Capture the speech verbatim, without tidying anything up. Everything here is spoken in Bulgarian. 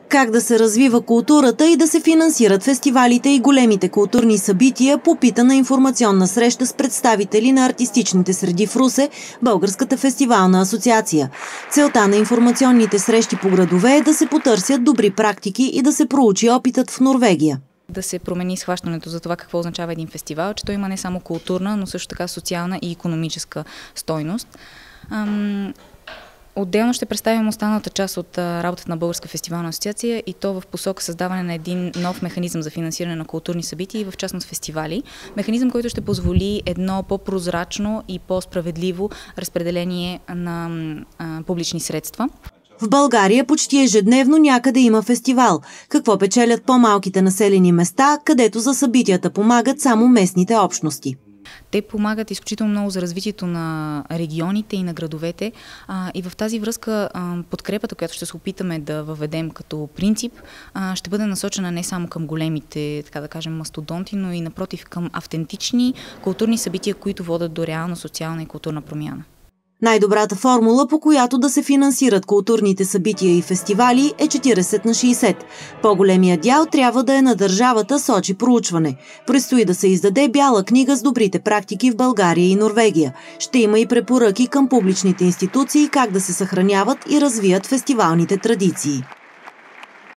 Как да се развива културата и да се финансират фестивалите и големите културни събития, попита на информационна среща с представители на артистичните среди в Русе, Българската фестивална асоциация. Целта на информационните срещи по градове е да се потърсят добри практики и да се проучи опитът в Норвегия. Да се промени схващането за това какво означава един фестивал, че той има не само културна, но също така социална и икономическа стойност. Ам... Отделно ще представим останалата част от работата на Българска фестивална асоциация и то в посока създаване на един нов механизъм за финансиране на културни събития и в частност фестивали. Механизъм, който ще позволи едно по-прозрачно и по-справедливо разпределение на а, публични средства. В България почти ежедневно някъде има фестивал. Какво печелят по-малките населени места, където за събитията помагат само местните общности? Те помагат изключително много за развитието на регионите и на градовете а, и в тази връзка а, подкрепата, която ще се опитаме да въведем като принцип, а, ще бъде насочена не само към големите, така да кажем, мастодонти, но и напротив към автентични културни събития, които водят до реална социална и културна промяна. Най-добрата формула, по която да се финансират културните събития и фестивали, е четиридесет на шейсет. По-големия дял трябва да е на държавата, сочи проучване. Предстои да се издаде бяла книга с добрите практики в България и Норвегия. Ще има и препоръки към публичните институции как да се съхраняват и развият фестивалните традиции.